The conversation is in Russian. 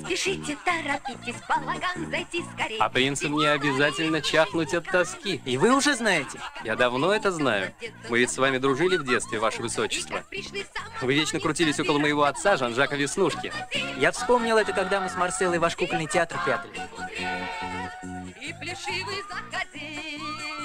спешите, торопитесь, балаган зайти скорее. А принцу мне обязательно чахнуть от тоски. И вы уже знаете? Я давно это знаю. Мы ведь с вами дружили в детстве, ваше высочество. Вы вечно крутились около моего отца, Жан-Жака Веснушки. Я вспомнил это, когда мы с Марселлой ваш кукольный театр пятли. И плешивый заходи.